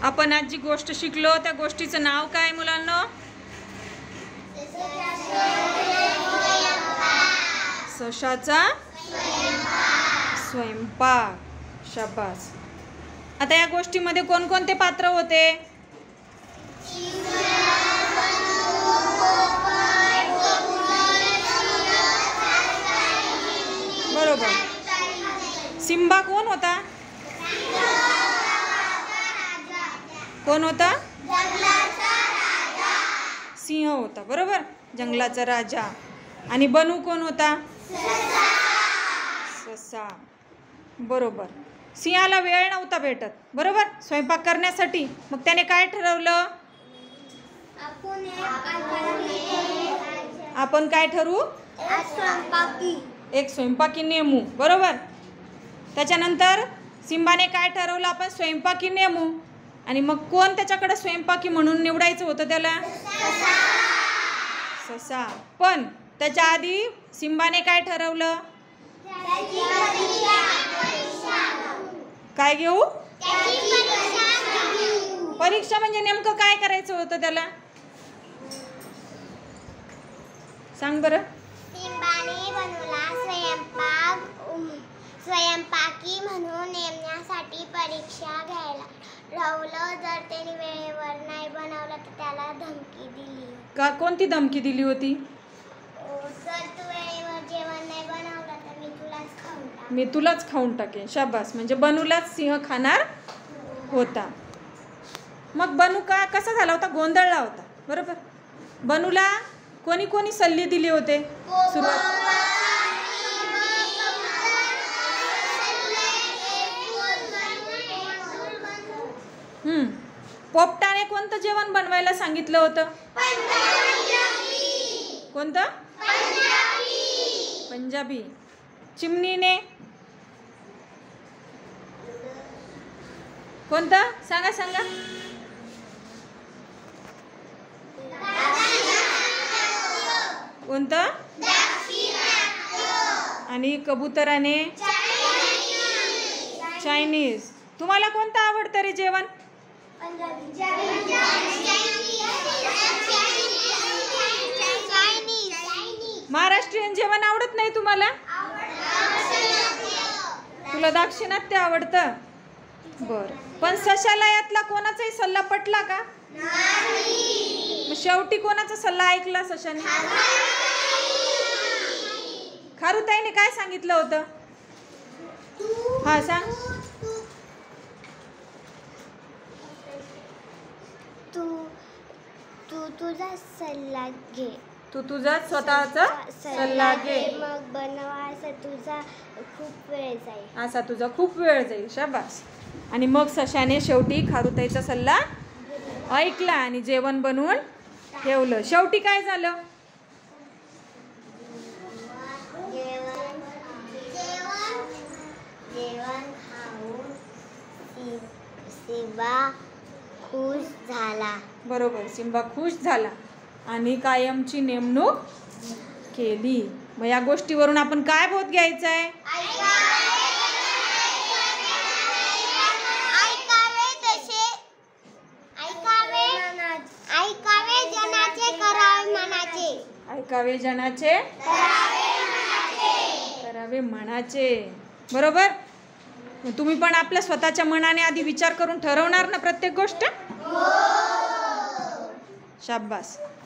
आपण आज जी गोष्ट शिकलो त्या गोष्टीचं नाव काय मुलांनो? सशाचा स्वयंपाक. शाबास. आता या गोष्टीमध्ये कोणकोणते पात्र होते? बरोबर. सिंबा कोण होता? कोण होता? सिंह होता. बरोबर, जंगलाचा राजा. आणि बनू कोण होता? ससा. बरोबर. सिंहाला वेळ नव्हता भेटत, बरोबर, स्वयंपाक करण्यासाठी. मग त्याने काय ठरवलं? आपण काय ठरवू? एक स्वयंपाकी नेमू. बरोबर. त्याच्यानंतर सिंबाने काय ठरवलं? आपण स्वयंपाकी नेमू. आणि मग कोण त्याच्याकडे स्वयंपाकी म्हणून निवडायचं होतं त्याला? ससा. पण त्याच्या आधी सिंबाने काय ठरवलं? काय घेऊ? परीक्षा. म्हणजे नेमकं काय करायचं होतं त्याला? सांग बरं. सिंबाने बनूला स्वयंपाकी म्हणून नेमण्यासाठी परीक्षा घ्यायला लावलं. जर त्याने वेळेवर नाही बनवलं तर त्याला धमकी दिली. का? कोणती धमकी दिली होती? जर तू वेळेवर जेवण नाही बनवलं तर मी तुलाच खाऊन टाकेन. शाबास. म्हणजे बनूलाच सिंह खाणार होता. मग बनू कसा झाला होता? गोंधळला होता. बरोबर. बनूला कोणी कोणी सल्ले दिले होते सुरुवात? पोपटाने कोणतं जेवण बनवायला सांगितलं होतं? कोणतं? पंजाबी. चिमणीने कोणतं? सांगा सांगा. कोणतं? आणि कबुतराने चायनीज. तुम्हाला कोणतं आवडतं रे जेवण? महाराष्ट्रीयन जेवण आवडत नाही तुम्हाला? तुला दाक्षिणात्य आवडतं? बरं. पण सशाला यातला कोणाचाही सल्ला पटला का? मग शेवटी कोणाचा सल्ला ऐकला सशाने? खारुताईने काय सांगितलं होतं? हा सांग. तू तुझा सल्ला घे. तू तुझा स्वतःचा सल्ला घे. मग बनवा असा तुझा खूप वेळ जाईल. असा तुझा खूप वेळ जाईल. शाबास. आणि मग सशाने शेवटी खारुताईचा सल्ला ऐकला आणि जेवण बनवून ठेवलं. शेवटी काय झालं? जेवण खाऊन सिंबा खुश झाला. बरोबर. सिंबा खुश झाला आणि कायमची नेमणूक केली. मग या गोष्टीवरून आपण काय बोध घ्यायचा आहे? ऐकावे जनाचे करावे मनाचे. बरोबर. तुम्ही पण आपल्या स्वतःच्या मनाने आधी विचार करून ठरवणार ना प्रत्येक गोष्ट? शाबास.